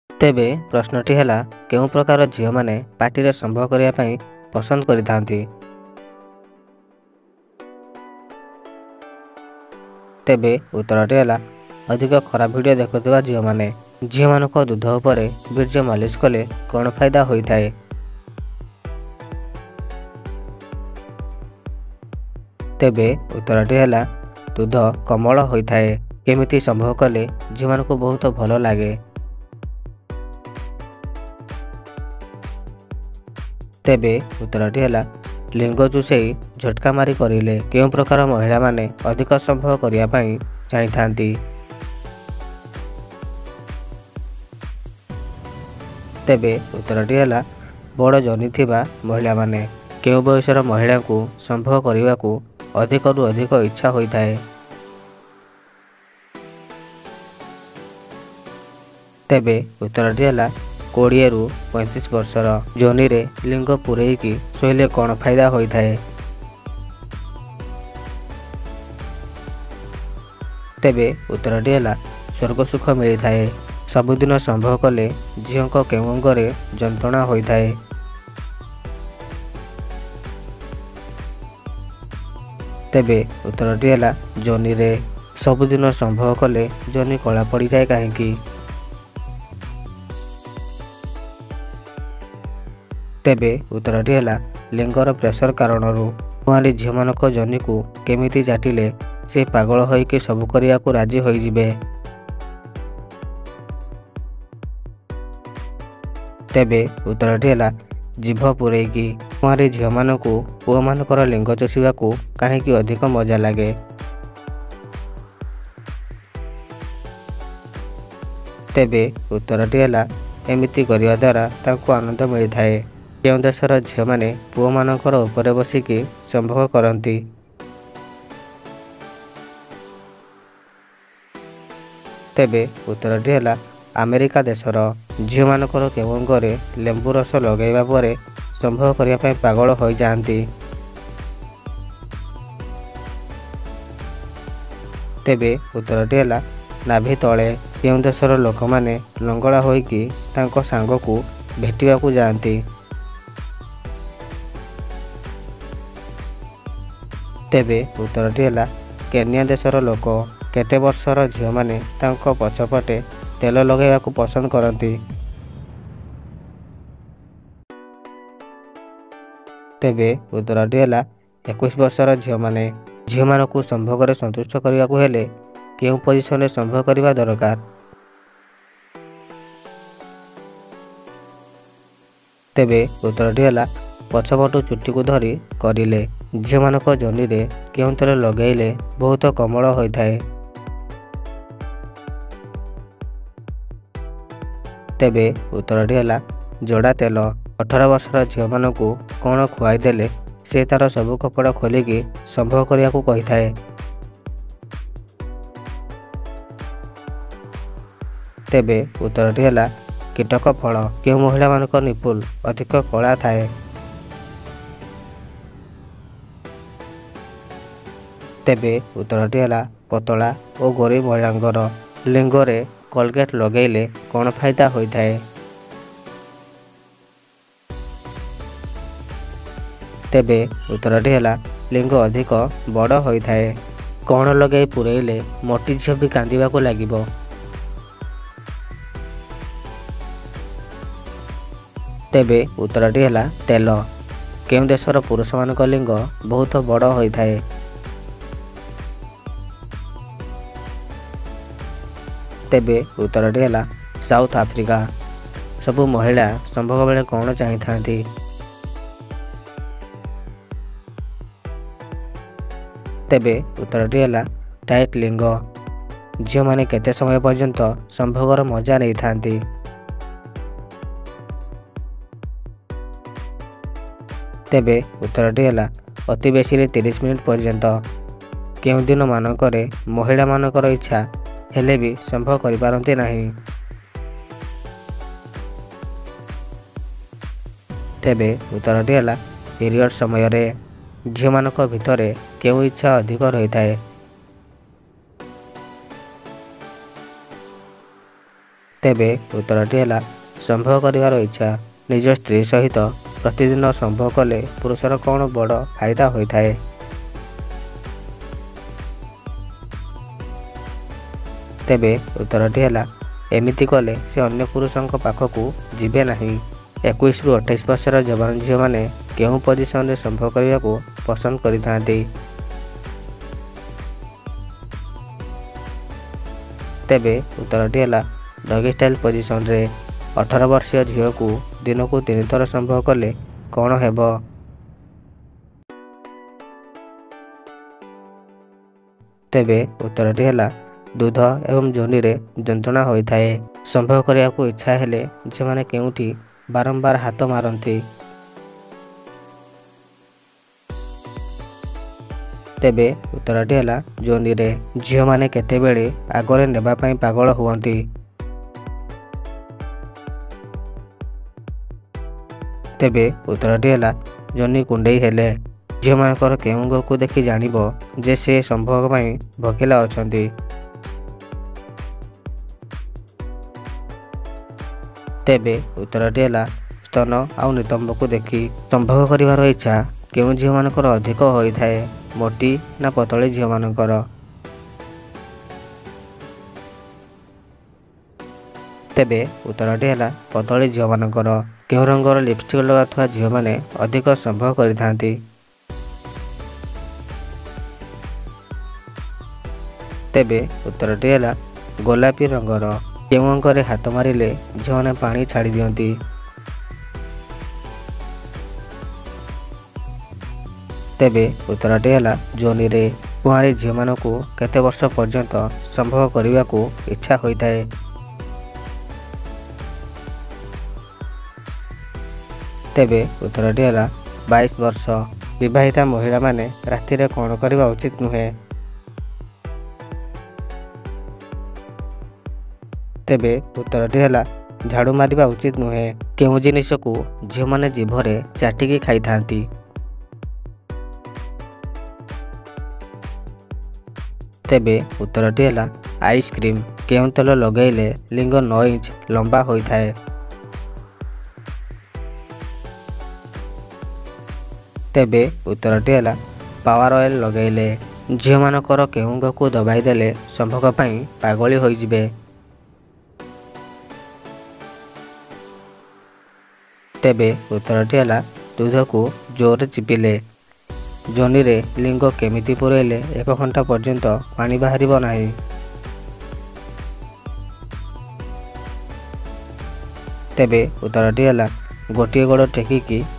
ତେବେ ପ୍ରଶ୍ନଟି ହେଲା କେଉଁ ପ୍ରକାର ଝିଅମାନେ ପାଟିରେ ସମ୍ଭୋଗ କରିବା ପାଇଁ ପସନ୍ଦ କରିଥାନ୍ତି? ତେବେ ଉତ୍ତରଟି ହେଲା ଅଧିକ ଖରାପ ଭିଡ଼ିଓ ଦେଖୁଥିବା ଝିଅମାନେ। ଝିଅମାନଙ୍କ ଦୁଧ ଉପରେ ବୀର୍ଯ୍ୟ ମାଲିସ କଲେ କ'ଣ ଫାଇଦା ହୋଇଥାଏ? ତେବେ ଉତ୍ତରଟି ହେଲା ଦୁଧ କୋମଳ ହୋଇଥାଏ। କେମିତି ସମ୍ଭୋଗ କଲେ ଝିଅମାନଙ୍କୁ ବହୁତ ଭଲ ଲାଗେ? ତେବେ ଉତ୍ତରଟି ହେଲା ଲିଙ୍ଗ ଚୁଷେଇ ଝଟକା ମାରି କରିଲେ କେଉଁ ପ୍ରକାର ମହିଳାମାନେ ଅଧିକ ସମ୍ଭୋଗ କରିବା ପାଇଁ ଚାହିଁଥାନ୍ତି? ତେବେ ଉତ୍ତରଟି ହେଲା ବଡ଼ ଯୋନି ଥିବା ମହିଳାମାନେ। କେଉଁ ବୟସର ମହିଳାଙ୍କୁ ସମ୍ଭୋଗ କରିବାକୁ ଅଧିକରୁ ଅଧିକ ଇଚ୍ଛା ହୋଇଥାଏ? ତେବେ ଉତ୍ତରଟି ହେଲା 20ରୁ 35 ବର୍ଷର। ଯୋନିରେ ଲିଙ୍ଗ ପୂରେଇକି ଶୋଇଲେ କ'ଣ ଫାଇଦା ହୋଇଥାଏ? ତେବେ ଉତ୍ତରଟି ହେଲା ସ୍ୱର୍ଗ ସୁଖ ମିଳିଥାଏ। ସବୁଦିନ ସମ୍ଭୋଗ କଲେ ଝିଅଙ୍କ କେଉଁ ଅଙ୍ଗରେ ଯନ୍ତ୍ରଣା ହୋଇଥାଏ? ତେବେ ଉତ୍ତରଟି ହେଲା ଯୋନିରେ। ସବୁଦିନ ସମ୍ଭୋଗ କଲେ ଯୋନି କଳା ପଡ଼ିଯାଏ କାହିଁକି? ତେବେ ଉତ୍ତରଟି ହେଲା ଲିଙ୍ଗର ପ୍ରେସର କାରଣରୁ। କୁଆଁରୀ ଝିଅମାନଙ୍କ ଯୋନିକୁ କେମିତି ଚାଟିଲେ ସେ ପାଗଳ ହୋଇକି ସବୁ କରିବାକୁ ରାଜି ହୋଇଯିବେ? ତେବେ ଉତ୍ତରଟି ହେଲା ଜିଭ ପୂରେଇକି। କୁଆଁରୀ ଝିଅମାନଙ୍କୁ ପୁଅମାନଙ୍କର ଲିଙ୍ଗ ଚଷିବାକୁ କାହିଁକି ଅଧିକ ମଜା ଲାଗେ? ତେବେ ଉତ୍ତରଟି ହେଲା ଏମିତି କରିବା ଦ୍ୱାରା ତାଙ୍କୁ ଆନନ୍ଦ ମିଳିଥାଏ। କେଉଁ ଦେଶର ଝିଅମାନେ ପୁଅମାନଙ୍କର ଉପରେ ବସିକି ସମ୍ଭୋଗ କରନ୍ତି? ତେବେ ଉତ୍ତରଟି ହେଲା ଆମେରିକା ଦେଶର। ଝିଅମାନଙ୍କର କେଉଁ ଅଙ୍ଗରେ ଲେମ୍ବୁ ରସ ଲଗାଇବା ପରେ ସମ୍ଭୋଗ କରିବା ପାଇଁ ପାଗଳ ହୋଇଯାଆନ୍ତି? ତେବେ ଉତ୍ତରଟି ହେଲା ନାଭି ତଳେ। କେଉଁ ଦେଶର ଲୋକମାନେ ଲଙ୍ଗଳା ହୋଇକି ତାଙ୍କ ସାଙ୍ଗକୁ ଭେଟିବାକୁ ଯାଆନ୍ତି? ତେବେ ଉତ୍ତରଟି ହେଲା କେନ୍ୟା ଦେଶର ଲୋକ। କେତେ ବର୍ଷର ଝିଅମାନେ ତାଙ୍କ ପଛପଟେ ତେଲ ଲଗାଇବାକୁ ପସନ୍ଦ କରନ୍ତି? ତେବେ ଉତ୍ତରଟି ହେଲା 21 ବର୍ଷର ଝିଅମାନେ। ଝିଅମାନଙ୍କୁ ସମ୍ଭୋଗରେ ସନ୍ତୁଷ୍ଟ କରିବାକୁ ହେଲେ କେଉଁ ପୋଜିସନରେ ସମ୍ଭୋଗ କରିବା ଦରକାର? ତେବେ ଉତ୍ତରଟି ହେଲା ପଛପଟୁ ଚୁଟିକୁ ଧରି କରିଲେ। ଝିଅମାନଙ୍କ ଯୋନିରେ କେଉଁ ତେଲ ଲଗାଇଲେ ବହୁତ କୋମଳ ହୋଇଥାଏ? ତେବେ ଉତ୍ତରଟି ହେଲା ଜଡ଼ା ତେଲ। 18 ବର୍ଷର ଝିଅମାନଙ୍କୁ କ'ଣ ଖୁଆଇଦେଲେ ସେ ତାର ସବୁ କପଡ଼ା ଖୋଲିକି ସମ୍ଭୋଗ କରିବାକୁ କହିଥାଏ? ତେବେ ଉତ୍ତରଟି ହେଲା କୀଟକ ଫଳ। କେଉଁ ମହିଳାମାନଙ୍କ ନିପୁଲ ଅଧିକ କଳା ଥାଏ? ତେବେ ଉତ୍ତରଟି ହେଲା ପତଳା ଓ ଗୋରୀ ମହିଳାଙ୍କର। ଲିଙ୍ଗରେ କୋଲଗେଟ୍ ଲଗାଇଲେ କ'ଣ ଫାଇଦା ହୋଇଥାଏ? ତେବେ ଉତ୍ତରଟି ହେଲା ଲିଙ୍ଗ ଅଧିକ ବଡ଼ ହୋଇଥାଏ। କ'ଣ ଲଗାଇ ପୂରେଇଲେ ମୋଟି ଝିଅ ବି କାନ୍ଦିବାକୁ ଲାଗିବ? ତେବେ ଉତ୍ତରଟି ହେଲା ତେଲ। କେଉଁ ଦେଶର ପୁରୁଷମାନଙ୍କ ଲିଙ୍ଗ ବହୁତ ବଡ଼ ହୋଇଥାଏ? ତେବେ ଉତ୍ତରଟି ହେଲା ସାଉଥ ଆଫ୍ରିକା। ସବୁ ମହିଳା ସମ୍ଭୋଗ ବେଳେ କ'ଣ ଚାହିଁଥାନ୍ତି? ତେବେ ଉତ୍ତରଟି ହେଲା ଟାଇଟ୍ ଲିଙ୍ଗ। ଝିଅମାନେ କେତେ ସମୟ ପର୍ଯ୍ୟନ୍ତ ସମ୍ଭୋଗର ମଜା ନେଇଥାନ୍ତି? ତେବେ ଉତ୍ତରଟି ହେଲା ଅତି ବେଶୀରେ 30 ମିନିଟ୍ ପର୍ଯ୍ୟନ୍ତ। କେଉଁ ଦିନ ମାନଙ୍କରେ ମହିଳାମାନଙ୍କର ଇଚ୍ଛା ହେଲେ ବି ସମ୍ଭୋଗ କରିପାରନ୍ତି ନାହିଁ? ତେବେ ଉତ୍ତରଟି ହେଲା ପିରିୟଡ଼ ସମୟରେ। ଝିଅମାନଙ୍କ ଭିତରେ କେଉଁ ଇଚ୍ଛା ଅଧିକ ରହିଥାଏ? ତେବେ ଉତ୍ତରଟି ହେଲା ସମ୍ଭୋଗ କରିବାର ଇଚ୍ଛା। ନିଜ ସ୍ତ୍ରୀ ସହିତ ପ୍ରତିଦିନ ସମ୍ଭୋଗ କଲେ ପୁରୁଷର କ'ଣ ବଡ଼ ଫାଇଦା ହୋଇଥାଏ? ତେବେ ଉତ୍ତରଟି ହେଲା ଏମିତି କଲେ ସେ ଅନ୍ୟ ପୁରୁଷଙ୍କ ପାଖକୁ ଯିବେ ନାହିଁ। 21 ରୁ 28 ବର୍ଷର ଯବାନ ଝିଅମାନେ କେଉଁ ପୋଜିସନରେ ସମ୍ଭୋଗ କରିବାକୁ ପସନ୍ଦ କରିଥାନ୍ତି? ତେବେ ଉତ୍ତରଟି ହେଲା ଡଗି ଷ୍ଟାଇଲ୍ ପୋଜିସନରେ। 18 ବର୍ଷୀୟ ଝିଅକୁ ଦିନକୁ 3 ଥର ସମ୍ଭୋଗ କଲେ କ'ଣ ହେବ? ତେବେ ଉତ୍ତରଟି ହେଲା ଦୁଧ ଏବଂ ଯୋନିରେ ଯନ୍ତ୍ରଣା ହୋଇଥାଏ। ସମ୍ଭୋଗ କରିବାକୁ ଇଚ୍ଛା ହେଲେ ଝିଅମାନେ କେଉଁଠି ବାରମ୍ବାର ହାତ ମାରନ୍ତି? ତେବେ ଉତ୍ତରଟି ହେଲା ଯୋନିରେ। ଝିଅମାନେ କେତେବେଳେ ଆଗରେ ନେବା ପାଇଁ ପାଗଳ ହୁଅନ୍ତି? ତେବେ ଉତ୍ତରଟି ହେଲା ଯୋନି କୁଣ୍ଡେଇ ହେଲେ। ଝିଅମାନଙ୍କର କେଉଁ ଅଙ୍ଗକୁ ଦେଖି ଜାଣିବ ଯେ ସେ ସମ୍ଭୋଗ ପାଇଁ ଭୋକିଲା ଅଛନ୍ତି? ତେବେ ଉତ୍ତରଟି ହେଲା ସ୍ତନ ଆଉ ନିତମ୍ବକୁ ଦେଖି। ସମ୍ଭୋଗ କରିବାର ଇଚ୍ଛା କେଉଁ ଝିଅମାନଙ୍କର ଅଧିକ ହୋଇଥାଏ? ମୋଟି ନା ପତଳି ଝିଅମାନଙ୍କର? ତେବେ ଉତ୍ତରଟି ହେଲା ପତଳି ଝିଅମାନଙ୍କର। କେଉଁ ରଙ୍ଗର ଲିପଷ୍ଟିକ୍ ଲଗାଉଥିବା ଝିଅମାନେ ଅଧିକ ସମ୍ଭୋଗ କରିଥାନ୍ତି? ତେବେ ଉତ୍ତରଟି ହେଲା ଗୋଲାପୀ ରଙ୍ଗର। କେଉଁ ଅଙ୍ଗରେ ହାତ ମାରିଲେ ଝିଅମାନେ ପାଣି ଛାଡ଼ି ଦିଅନ୍ତି? ତେବେ ଉତ୍ତରଟି ହେଲା ଯୋନିରେ। କୁଆଁରୀ ଝିଅମାନଙ୍କୁ କେତେ ବର୍ଷ ପର୍ଯ୍ୟନ୍ତ ସମ୍ଭୋଗ କରିବାକୁ ଇଚ୍ଛା ହୋଇଥାଏ? ତେବେ ଉତ୍ତରଟି ହେଲା 22 ବର୍ଷ। ବିବାହିତା ମହିଳାମାନେ ରାତିରେ କ'ଣ କରିବା ଉଚିତ ନୁହେଁ? ତେବେ ଉତ୍ତରଟି ହେଲା ଝାଡ଼ୁ ମାରିବା ଉଚିତ ନୁହେଁ। କେଉଁ ଜିନିଷକୁ ଝିଅମାନେ ଜିଭରେ ଚାଟିକି ଖାଇଥାନ୍ତି? ତେବେ ଉତ୍ତରଟି ହେଲା ଆଇସ୍କ୍ରିମ୍। କେଉଁ ତେଲ ଲଗାଇଲେ ଲିଙ୍ଗ 9 ଇଞ୍ଚ ଲମ୍ବା ହୋଇଥାଏ? ତେବେ ଉତ୍ତରଟି ହେଲା ପାୱାର ଅଏଲ୍ ଲଗାଇଲେ। ଝିଅମାନଙ୍କର କେଉଁ ଅଙ୍ଗକୁ ଦବାଇ ଦେଲେ ସମ୍ଭୋଗ ପାଇଁ ପାଗଳି ହୋଇଯିବେ? ତେବେ ଉତ୍ତରଟି ହେଲା ଦୁଧକୁ ଜୋରରେ ଚିପିଲେ। ଯୋନିରେ ଲିଙ୍ଗ କେମିତି ପୂରେଇଲେ 1 ଘଣ୍ଟା ପର୍ଯ୍ୟନ୍ତ ପାଣି ବାହାରିବ ନାହିଁ? ତେବେ ଉତ୍ତରଟି ହେଲା ଗୋଟିଏ ଗୋଡ଼ ଟେକିକି